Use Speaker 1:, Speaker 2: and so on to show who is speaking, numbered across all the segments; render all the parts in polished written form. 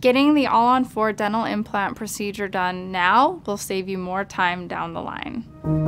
Speaker 1: Getting the All-on-4 dental implant procedure done now will save you more time down the line.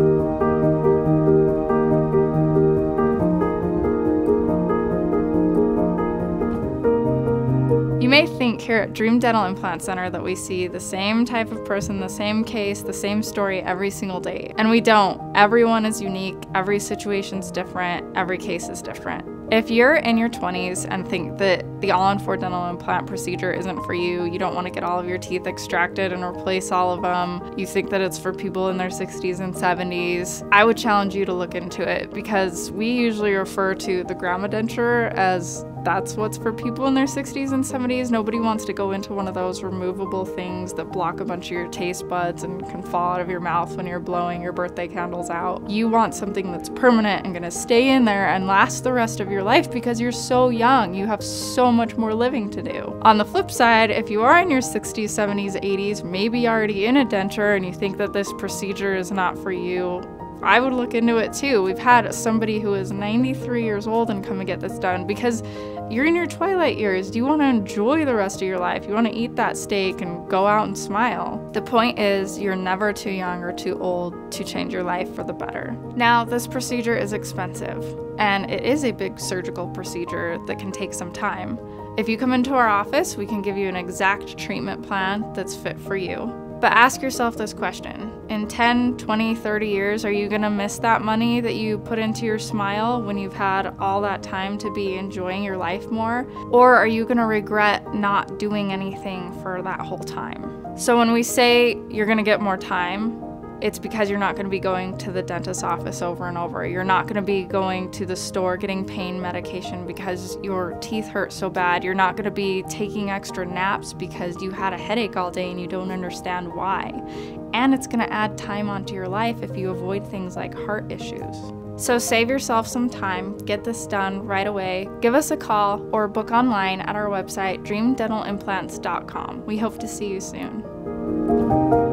Speaker 1: You may think here at Dream Dental Implant Center that we see the same type of person, the same case, the same story every single day. And we don't. Everyone is unique, every situation's different, every case is different. If you're in your 20s and think that the All-on-4 dental implant procedure isn't for you, you don't want to get all of your teeth extracted and replace all of them, you think that it's for people in their 60s and 70s, I would challenge you to look into it, because we usually refer to the grandma denture as that's what's for people in their 60s and 70s. Nobody wants to go into one of those removable things that block a bunch of your taste buds and can fall out of your mouth when you're blowing your birthday candles out. You want something that's permanent and gonna stay in there and last the rest of your life, because you're so young. You have so much more living to do. On the flip side, if you are in your 60s, 70s, 80s, maybe already in a denture and you think that this procedure is not for you, I would look into it too. We've had somebody who is 93 years old and come and get this done because you're in your twilight years. Do you want to enjoy the rest of your life? You want to eat that steak and go out and smile. The point is, you're never too young or too old to change your life for the better. Now, this procedure is expensive, and it is a big surgical procedure that can take some time. If you come into our office, we can give you an exact treatment plan that's fit for you. But ask yourself this question: in 10, 20, 30 years, are you gonna miss that money that you put into your smile when you've had all that time to be enjoying your life more? Or are you gonna regret not doing anything for that whole time? So when we say you're gonna get more time, it's because you're not going to be going to the dentist's office over and over. You're not going to be going to the store getting pain medication because your teeth hurt so bad. You're not going to be taking extra naps because you had a headache all day and you don't understand why. And it's going to add time onto your life if you avoid things like heart issues. So save yourself some time, get this done right away. Give us a call or book online at our website, dreamdentalimplants.com. We hope to see you soon.